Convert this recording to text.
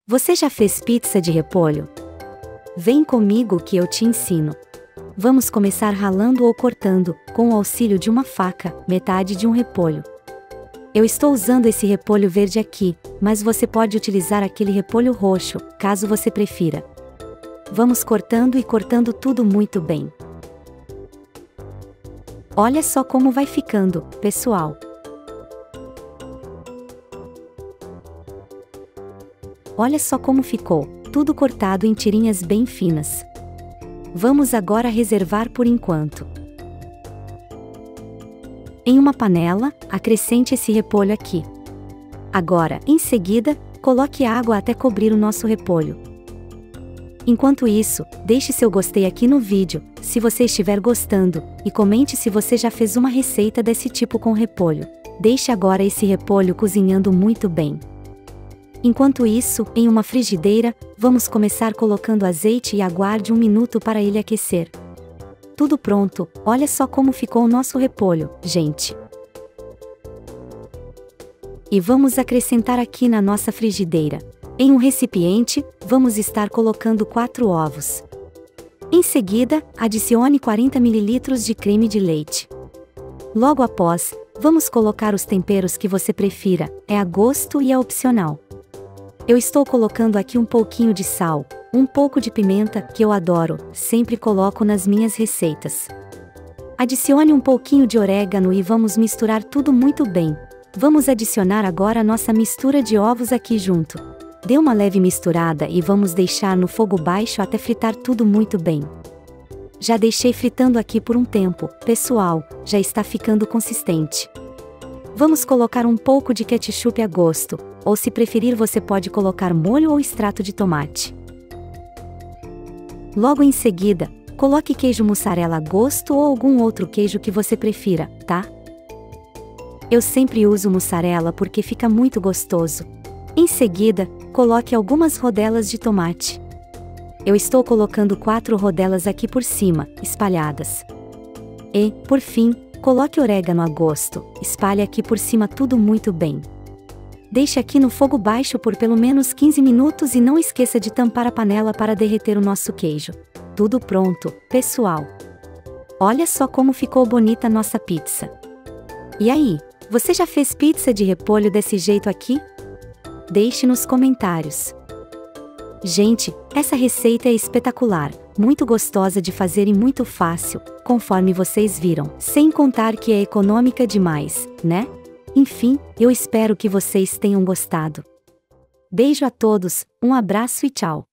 Você já fez pizza de repolho? Vem comigo que eu te ensino. Vamos começar ralando ou cortando, com o auxílio de uma faca, metade de um repolho. Eu estou usando esse repolho verde aqui, mas você pode utilizar aquele repolho roxo, caso você prefira. Vamos cortando e cortando tudo muito bem. Olha só como vai ficando, pessoal. Olha só como ficou, tudo cortado em tirinhas bem finas. Vamos agora reservar por enquanto. Em uma panela, acrescente esse repolho aqui. Agora, em seguida, coloque água até cobrir o nosso repolho. Enquanto isso, deixe seu gostei aqui no vídeo, se você estiver gostando, e comente se você já fez uma receita desse tipo com repolho. Deixe agora esse repolho cozinhando muito bem. Enquanto isso, em uma frigideira, vamos começar colocando azeite e aguarde 1 minuto para ele aquecer. Tudo pronto, olha só como ficou o nosso repolho, gente. E vamos acrescentar aqui na nossa frigideira. Em um recipiente, vamos estar colocando 4 ovos. Em seguida, adicione 40 ml de creme de leite. Logo após, vamos colocar os temperos que você prefira, é a gosto e é opcional. Eu estou colocando aqui um pouquinho de sal, um pouco de pimenta, que eu adoro, sempre coloco nas minhas receitas. Adicione um pouquinho de orégano e vamos misturar tudo muito bem. Vamos adicionar agora a nossa mistura de ovos aqui junto. Dê uma leve misturada e vamos deixar no fogo baixo até fritar tudo muito bem. Já deixei fritando aqui por um tempo, pessoal, já está ficando consistente. Vamos colocar um pouco de ketchup a gosto, ou se preferir você pode colocar molho ou extrato de tomate. Logo em seguida, coloque queijo mussarela a gosto ou algum outro queijo que você prefira, tá? Eu sempre uso mussarela porque fica muito gostoso. Em seguida, coloque algumas rodelas de tomate. Eu estou colocando 4 rodelas aqui por cima, espalhadas. E, por fim, coloque orégano a gosto, espalhe aqui por cima tudo muito bem. Deixe aqui no fogo baixo por pelo menos 15 minutos e não esqueça de tampar a panela para derreter o nosso queijo. Tudo pronto, pessoal. Olha só como ficou bonita a nossa pizza. E aí, você já fez pizza de repolho desse jeito aqui? Deixe nos comentários. Gente, essa receita é espetacular, muito gostosa de fazer e muito fácil, conforme vocês viram, sem contar que é econômica demais, né? Enfim, eu espero que vocês tenham gostado. Beijo a todos, um abraço e tchau!